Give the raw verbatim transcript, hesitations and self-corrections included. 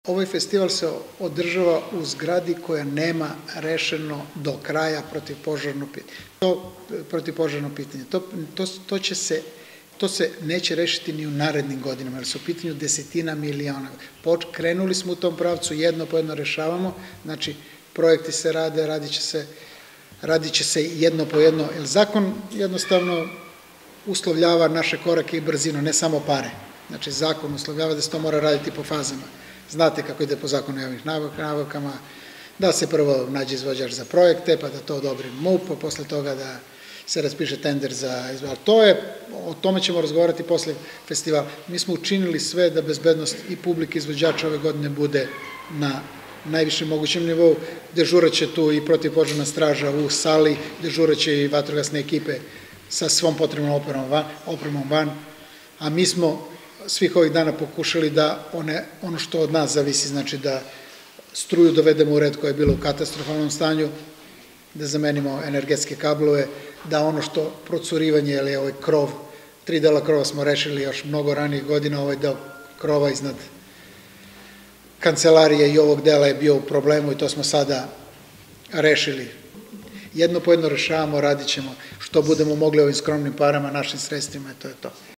Ovaj festival se održava u zgradi koja nema rešeno do kraja protivpožarno pitanje. To, protivpožarno pitanje. To, to, to, će se, to se neće rešiti ni u narednim godinama, jer su u pitanju desetina miliona. Krenuli smo u tom pravcu, jedno po jedno rešavamo, znači projekti se rade, radit će se, radit će se jedno po jedno, jer zakon jednostavno uslovljava naše korake i brzinu, ne samo pare. Znači zakon uslovljava da se to mora raditi po fazama. Znate kako ide po zakonu javnih nabavkama, da se prvo nađe izvođač za projekte, pa da to odobri M U P, pa posle toga da se raspiše tender za izvođač. To je, o tome ćemo razgovarati posle festivala. Mi smo učinili sve da bezbednost i publike izvođača ove godine bude na najvišem mogućem nivou. Dežuraće tu i protivpožarna straža u sali, dežuraće i vatrogasne ekipe sa svom potrebnom opremom van, a mi smo svih ovih dana pokušali da one, ono što od nas zavisi, znači da struju dovedemo u red koja je bila u katastrofalnom stanju, da zamenimo energetske kablove, da ono što procurivanje, ili ovaj krov, tri dela krova smo rešili još mnogo ranijih godina, ovaj deo krova iznad kancelarije i ovog dela je bio u problemu i to smo sada rešili. Jedno po jedno rešavamo, radit ćemo što budemo mogli ovim skromnim parama, našim sredstvima, i to je to.